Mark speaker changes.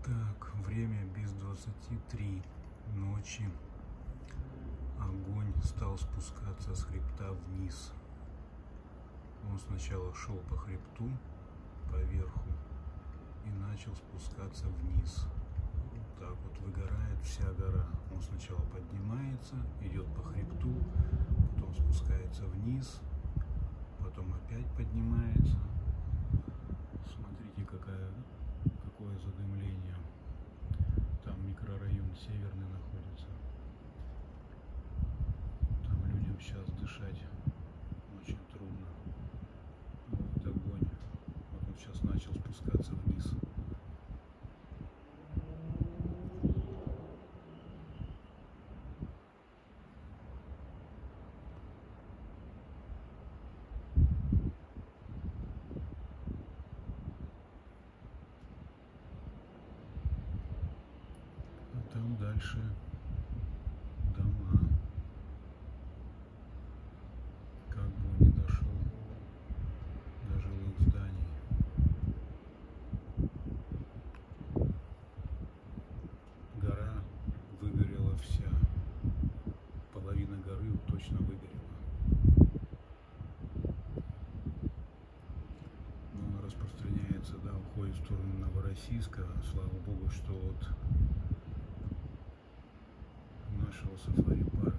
Speaker 1: Так, время без 23 ночи. Огонь стал спускаться с хребта вниз. Он сначала шел по хребту, по верху, и начал спускаться вниз. Вот так вот выгорает вся гора. Он сначала поднимается, идет по хребту, потом спускается вниз, потом опять поднимается. Смотрите, какое задымление. Там микрорайон Северный находится. Там людям сейчас дышать очень трудно. Вот огонь. Вот он сейчас начал спускаться вниз. А там дальше дома. Как бы он не дошел до жилых зданий. Гора выгорела вся. Половина горы точно выгорела. Но она распространяется, да, уходит в сторону Новороссийска. Слава богу, что от нашего сафари-парка